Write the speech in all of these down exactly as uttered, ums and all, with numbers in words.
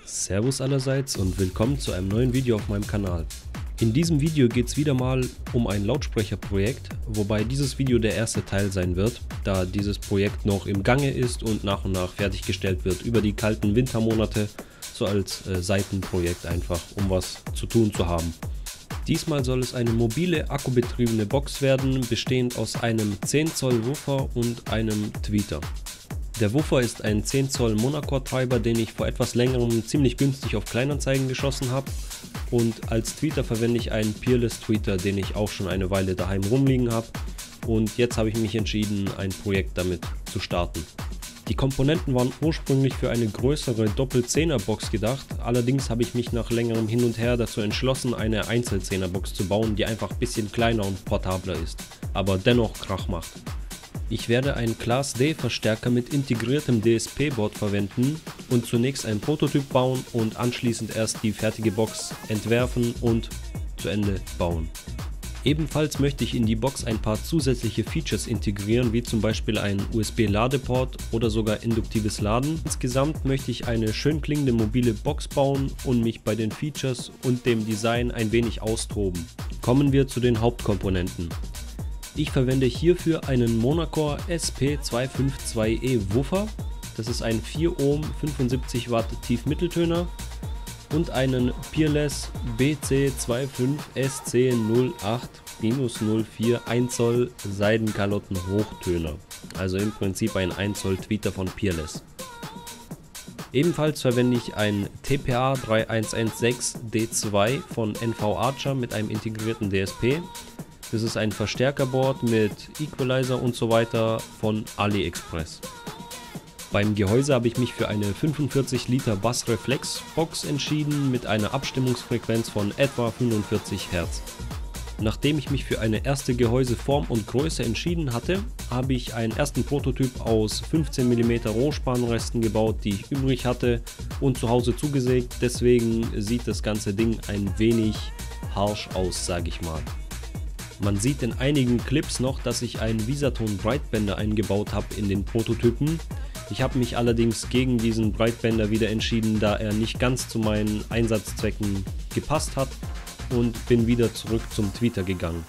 Servus allerseits und willkommen zu einem neuen Video auf meinem Kanal. In diesem Video geht es wieder mal um ein Lautsprecherprojekt, wobei dieses Video der erste Teil sein wird, da dieses Projekt noch im Gange ist und nach und nach fertiggestellt wird über die kalten Wintermonate, so als äh, Seitenprojekt einfach, um was zu tun zu haben. Diesmal soll es eine mobile, akkubetriebene Box werden, bestehend aus einem zehn Zoll Woofer und einem Tweeter. Der Woofer ist ein zehn Zoll Monocore-Treiber, den ich vor etwas längerem ziemlich günstig auf Kleinanzeigen geschossen habe. Und als Tweeter verwende ich einen Peerless Tweeter, den ich auch schon eine Weile daheim rumliegen habe. Und jetzt habe ich mich entschieden, ein Projekt damit zu starten. Die Komponenten waren ursprünglich für eine größere Doppel-Zehner-Box gedacht, allerdings habe ich mich nach längerem Hin und Her dazu entschlossen, eine Einzel-Zehner-Box zu bauen, die einfach ein bisschen kleiner und portabler ist, aber dennoch Krach macht. Ich werde einen Class D Verstärker mit integriertem D S P-Board verwenden und zunächst einen Prototyp bauen und anschließend erst die fertige Box entwerfen und zu Ende bauen. Ebenfalls möchte ich in die Box ein paar zusätzliche Features integrieren, wie zum Beispiel einen U S B-Ladeport oder sogar induktives Laden. Insgesamt möchte ich eine schön klingende mobile Box bauen und mich bei den Features und dem Design ein wenig austoben. Kommen wir zu den Hauptkomponenten. Ich verwende hierfür einen Monocore S P zwei fünf zwei E Woofer, das ist ein vier Ohm fünfundsiebzig Watt Tiefmitteltöner, und einen Peerless B C fünfundzwanzig S C null acht null vier ein Zoll Seidenkalotten Hochtöner, also im Prinzip ein ein Zoll Tweeter von Peerless. Ebenfalls verwende ich ein T P A drei eins eins sechs D zwei von N V Archer mit einem integrierten D S P. Das ist ein Verstärkerboard mit Equalizer und so weiter von AliExpress. Beim Gehäuse habe ich mich für eine fünfundvierzig Liter Bassreflex Box entschieden mit einer Abstimmungsfrequenz von etwa fünfundvierzig Hertz. Nachdem ich mich für eine erste Gehäuseform und Größe entschieden hatte, habe ich einen ersten Prototyp aus fünfzehn Millimeter Rohspanresten gebaut, die ich übrig hatte und zu Hause zugesägt. Deswegen sieht das ganze Ding ein wenig harsch aus, sage ich mal. Man sieht in einigen Clips noch, dass ich einen Visaton Breitbänder eingebaut habe in den Prototypen. Ich habe mich allerdings gegen diesen Breitbänder wieder entschieden, da er nicht ganz zu meinen Einsatzzwecken gepasst hat, und bin wieder zurück zum Tweeter gegangen.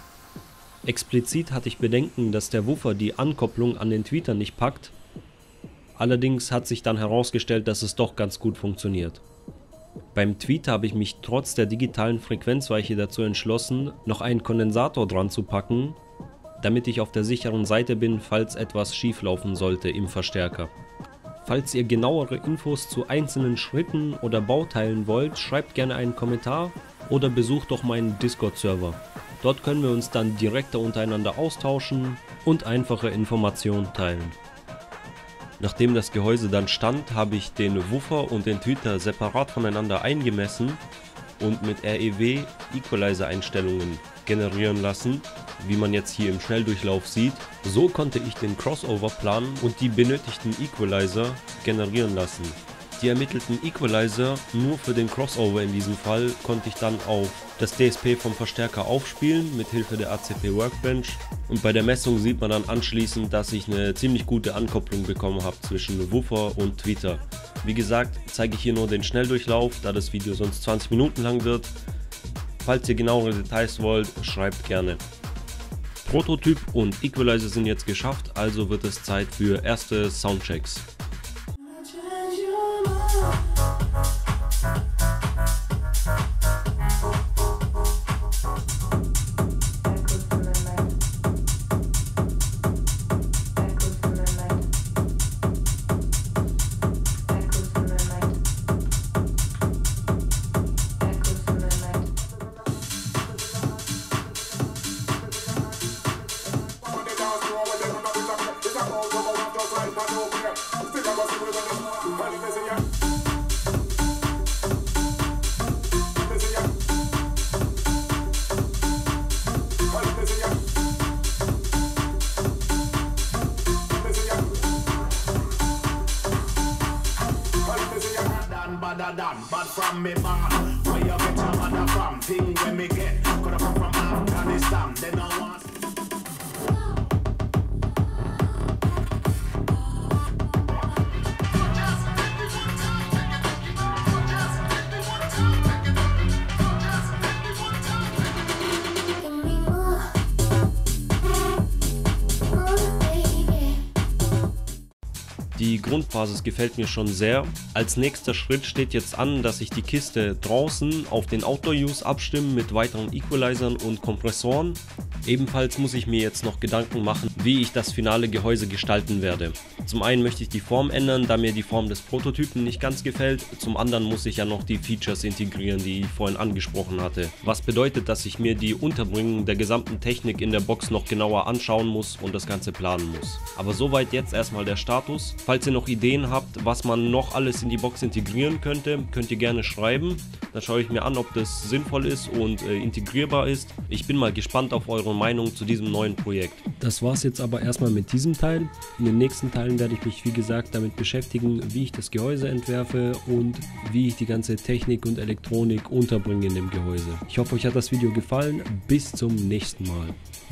Explizit hatte ich Bedenken, dass der Woofer die Ankopplung an den Tweeter nicht packt. Allerdings hat sich dann herausgestellt, dass es doch ganz gut funktioniert. Beim Tweeter habe ich mich trotz der digitalen Frequenzweiche dazu entschlossen, noch einen Kondensator dran zu packen, damit ich auf der sicheren Seite bin, falls etwas schief laufen sollte im Verstärker. Falls ihr genauere Infos zu einzelnen Schritten oder Bauteilen wollt, schreibt gerne einen Kommentar oder besucht doch meinen Discord-Server. Dort können wir uns dann direkter untereinander austauschen und einfache Informationen teilen. Nachdem das Gehäuse dann stand, habe ich den Woofer und den Tweeter separat voneinander eingemessen und mit R E W Equalizer Einstellungen generieren lassen, wie man jetzt hier im Schnelldurchlauf sieht. So konnte ich den Crossover planen und die benötigten Equalizer generieren lassen. Die ermittelten Equalizer, nur für den Crossover in diesem Fall, konnte ich dann auf das D S P vom Verstärker aufspielen mit Hilfe der A C P Workbench, und bei der Messung sieht man dann anschließend, dass ich eine ziemlich gute Ankopplung bekommen habe zwischen Woofer und Tweeter. Wie gesagt, zeige ich hier nur den Schnelldurchlauf, da das Video sonst zwanzig Minuten lang wird. Falls ihr genauere Details wollt, schreibt gerne. Prototyp und Equalizer sind jetzt geschafft, also wird es Zeit für erste Soundchecks. But from me man, where you get your mother from? Thing when me get, coulda come from Afghanistan. They no want. die Grundbasis gefällt mir schon sehr. Als nächster Schritt steht jetzt an, dass ich die Kiste draußen auf den Outdoor-Use abstimme mit weiteren Equalizern und Kompressoren. Ebenfalls muss ich mir jetzt noch Gedanken machen, wie ich das finale Gehäuse gestalten werde. Zum einen möchte ich die Form ändern, da mir die Form des Prototypen nicht ganz gefällt. Zum anderen muss ich ja noch die Features integrieren, die ich vorhin angesprochen hatte. Was bedeutet, dass ich mir die Unterbringung der gesamten Technik in der Box noch genauer anschauen muss und das Ganze planen muss. Aber soweit jetzt erstmal der Status. Falls ihr noch Ideen habt, was man noch alles in die Box integrieren könnte, könnt ihr gerne schreiben. Dann schaue ich mir an, ob das sinnvoll ist und äh, integrierbar ist. Ich bin mal gespannt auf eure Meinung zu diesem neuen Projekt. Das war's jetzt aber erstmal mit diesem Teil. In den nächsten Teilen werde ich mich wie gesagt damit beschäftigen, wie ich das Gehäuse entwerfe und wie ich die ganze Technik und Elektronik unterbringe in dem Gehäuse. Ich hoffe, euch hat das Video gefallen. Bis zum nächsten Mal.